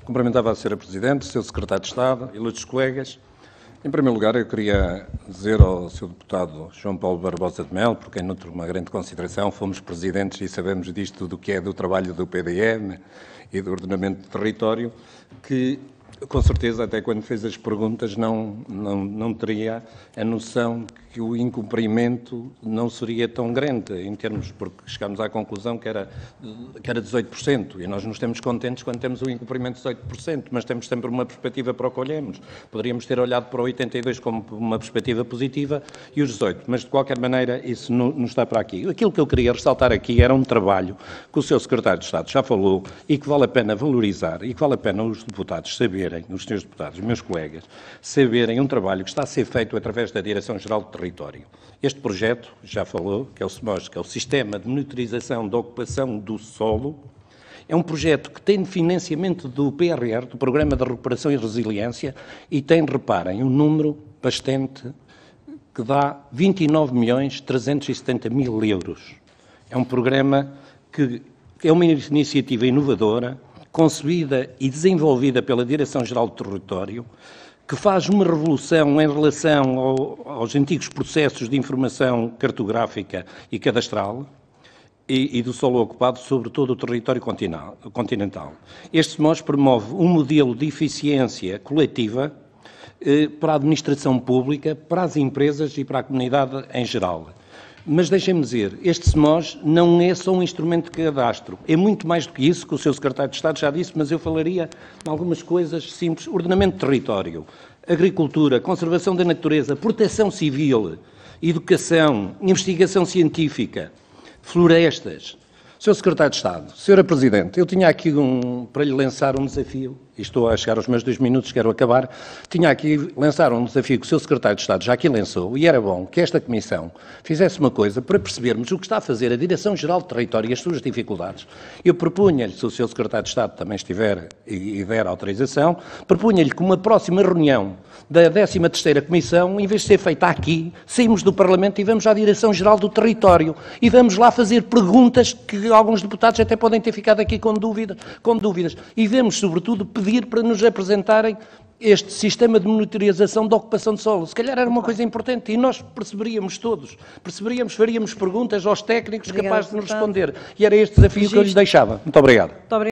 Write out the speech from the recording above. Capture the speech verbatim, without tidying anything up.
Cumprimentava a senhora Presidente, o senhor Secretário de Estado, ilustres colegas. Em primeiro lugar, eu queria dizer ao senhor Deputado João Paulo Barbosa de Melo, por quem nutro uma grande consideração, fomos Presidentes e sabemos disto do que é do trabalho do P D M e do ordenamento do território, que com certeza, até quando fez as perguntas, não, não, não teria a noção que o incumprimento não seria tão grande, em termos, porque chegámos à conclusão que era, que era dezoito por cento, e nós nos temos contentes quando temos o incumprimento de dezoito por cento, mas temos sempre uma perspectiva para o que olhemos. Poderíamos ter olhado para o oitenta e dois por cento como uma perspectiva positiva e os dezoito por cento, mas de qualquer maneira isso não, não está para aqui. Aquilo que eu queria ressaltar aqui era um trabalho que o seu Secretário de Estado já falou e que vale a pena valorizar e que vale a pena os deputados saberem, os senhores deputados, os meus colegas, saberem um trabalho que está a ser feito através da Direção-Geral do Território. Este projeto, já falou, que é o S M O S, que é o Sistema de Monitorização da Ocupação do Solo, é um projeto que tem financiamento do P R R, do Programa de Recuperação e Resiliência, e tem, reparem, um número bastante que dá vinte e nove milhões trezentos e setenta mil euros. É um programa que é uma iniciativa inovadora, concebida e desenvolvida pela Direção-Geral do Território, que faz uma revolução em relação ao, aos antigos processos de informação cartográfica e cadastral e, e do solo ocupado sobre todo o território continental. Este S M O S promove um modelo de eficiência coletiva eh, para a administração pública, para as empresas e para a comunidade em geral. Mas deixem-me dizer, este S M O S não é só um instrumento de cadastro, é muito mais do que isso, que o seu Secretário de Estado já disse, mas eu falaria em algumas coisas simples: ordenamento de território, agricultura, conservação da natureza, proteção civil, educação, investigação científica, florestas. senhor Secretário de Estado, senhora Presidente, eu tinha aqui um, para lhe lançar um desafio, e estou a chegar aos meus dois minutos, quero acabar, tinha aqui lançar um desafio que o seu Secretário de Estado já aqui lançou, e era bom que esta Comissão fizesse uma coisa para percebermos o que está a fazer a Direção-Geral do Território e as suas dificuldades. Eu propunha-lhe, se o seu Secretário de Estado também estiver e, e der autorização, propunha-lhe que uma próxima reunião da décima terceira Comissão, em vez de ser feita aqui, saímos do Parlamento e vamos à Direção-Geral do Território e vamos lá fazer perguntas que alguns deputados até podem ter ficado aqui com, dúvida, com dúvidas. E vemos, sobretudo, pedir para nos apresentarem este sistema de monitorização da ocupação de solo. Se calhar era uma coisa importante e nós perceberíamos todos, perceberíamos, faríamos perguntas aos técnicos capazes de nos responder. E era este desafio que eu lhes deixava. Muito obrigado. Muito obrigado.